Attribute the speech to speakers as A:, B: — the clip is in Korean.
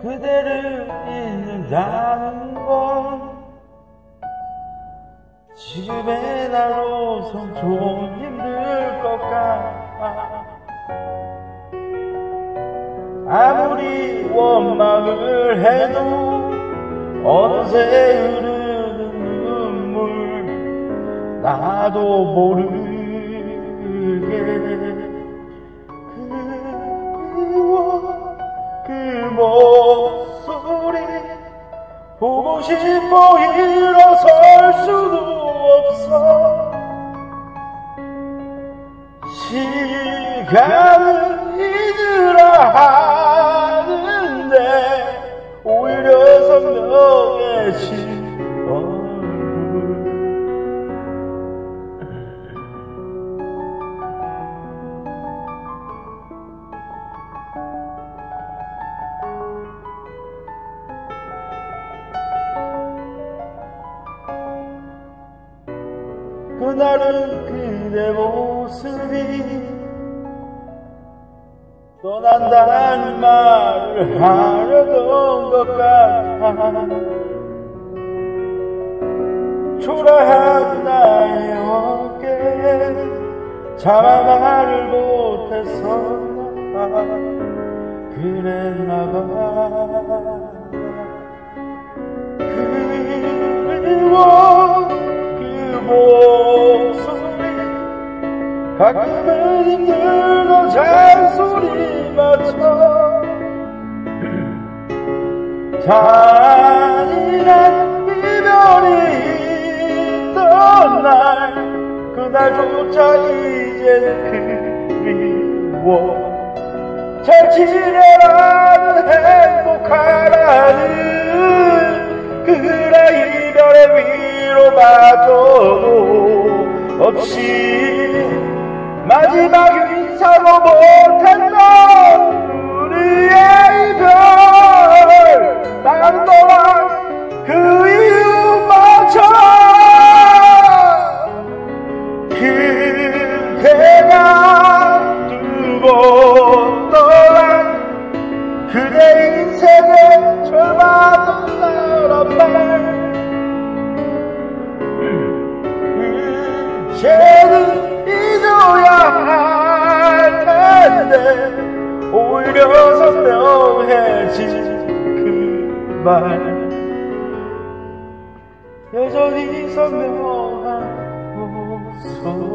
A: 그대를 잊는다는 건 지금의 나로선 좀 힘들 것 같아. 아무리 원망을 해도 어느새 흐르는 눈물 나도 모르게 그리워 그 목소리 보고 싶어 일어설 수도 없어. 시간을 잊으라 하는데 오히려 선명해진 그날은 그대 모습이 떠난다는 말을 하려던 것 같아. 초라한 나의 어깨에 차마 말을 못했었나 봐. 그랬나 봐. 그리워 그 목소리 가끔은 힘들고 잔소리마저 잔인한 이별이 있던 날 그날조차 이젠 그리워. 잘 지내라는 행복하라는 그래 이별의 위로마저도 없이 마지막 인사도 못했던 우리의 이별. 난 또한 그 이유마저 그대가 두고 떠난 그대 인생의 절반은 나란 말. 이제는 잊어야 할 텐데 오히려 선명해진 그 말. 여전히 선명한 모습